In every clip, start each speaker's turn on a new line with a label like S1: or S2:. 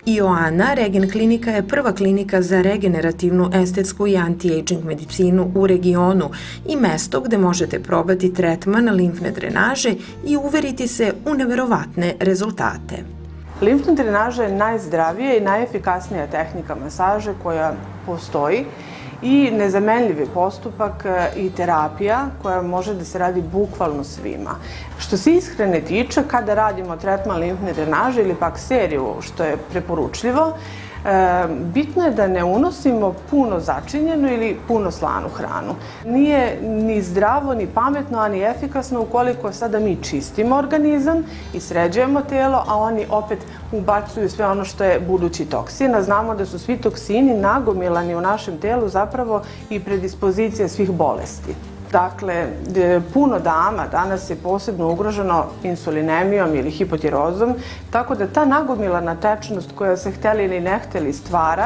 S1: Ioana Regen klinika je prva klinika za regenerativnu, estetsku i anti-aging medicinu u regionu i mesto gde možete probati tretman limfne drenaže i uveriti se u neverovatne rezultate.
S2: Limfna drenaža je najzdravija i najefikasnija tehnika masaže koja postoji i nezamenljivi postupak i terapija koja može da se radi bukvalno svima. Što se ishrane tiče, kada radimo tretman limfne drenaže ili pak seriju, što je preporučljivo, bitno je da ne unosimo puno začinjenu ili puno slanu hranu. Nije ni zdravo, ni pametno, a ni efikasno ukoliko sada mi čistimo organizam i sređujemo telo, a oni opet ubacuju sve ono što je budući toksin. Znamo da su svi toksini nagomilani u našem telu zapravo i predispozicija svih bolesti. Dakle, puno dama danas je posebno ugroženo insulinemijom ili hipotirozom, tako da ta nagomilana tečnost koja se hteli ili ne hteli stvara,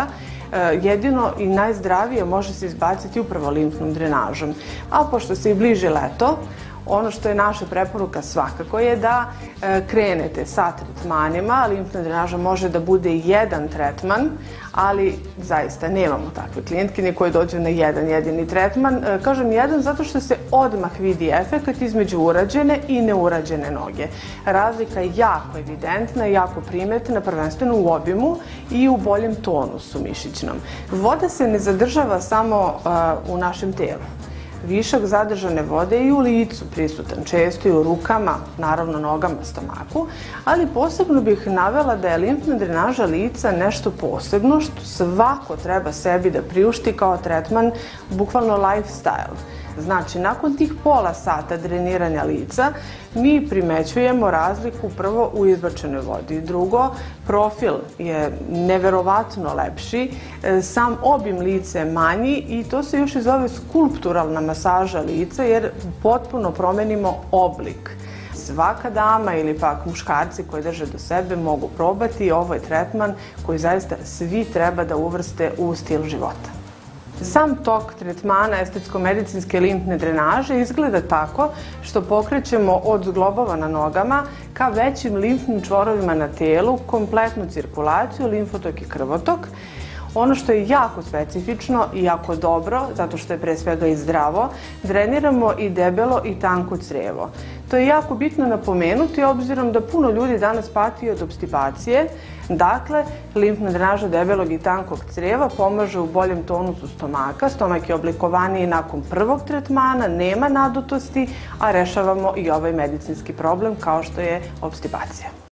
S2: jedino i najzdravije može se izbaciti upravo limfnom drenažom. A pošto se i bliži leto, ono što je naša preporuka svakako je da krenete sa tretmanima. Limfna drenaža može da bude jedan tretman, ali zaista nemamo takve klijentkinje koje dođu na jedan jedini tretman. Kažem jedan zato što se odmah vidi efekat između urađene i neurađene noge. Razlika je jako evidentna i jako primetna, prvenstveno u obimu i u boljem tonusu mišićnom. Voda se ne zadržava samo u našem telu. Višak zadržane vode je i u licu prisutan, često i u rukama, naravno nogama, stomaku, ali posebno bih navela da je limfna drenaža lica nešto posebno što svako treba sebi da priušti kao tretman, bukvalno lifestyle. Znači, nakon tih pola sata dreniranja lica, mi primećujemo razliku prvo u izbačenoj vodi. Drugo, profil je neverovatno lepši, sam obim lica je manji i to se još i zove skulpturalna masaža lica jer potpuno promenimo oblik. Svaka dama ili pak muškarci koji drže do sebe mogu probati. Ovo je tretman koji zaista svi treba da uvrste u stil života. Sam tok tretmana estetsko-medicinske limfne drenaže izgleda tako što pokrećemo od zglobova na nogama ka većim limfnim čvorovima na telu, kompletnu cirkulaciju, limfotok i krvotok. Ono što je jako specifično i jako dobro, zato što je pre svega i zdravo, dreniramo i debelo i tanko crevo. To je jako bitno napomenuti obzirom da puno ljudi danas pati od opstipacije. Dakle, limfna drenaža debelog i tankog creva pomaže u boljem tonusu stomaka. Stomak je oblikovaniji nakon prvog tretmana, nema nadutosti, a rešavamo i ovaj medicinski problem kao što je opstipacija.